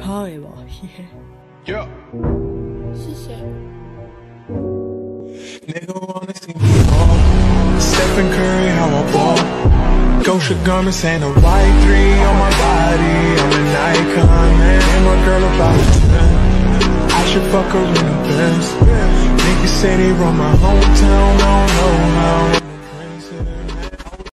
胖吧，嘿嘿。 谢谢。 Nigga wanna see me fall. Stephen Curry, how I ball. Gosha garments and a white 3 on my body. I'm an icon, man. And my girl about 10. I should fuck her in a Benz. Niggas say they run my hometown, I don't know how.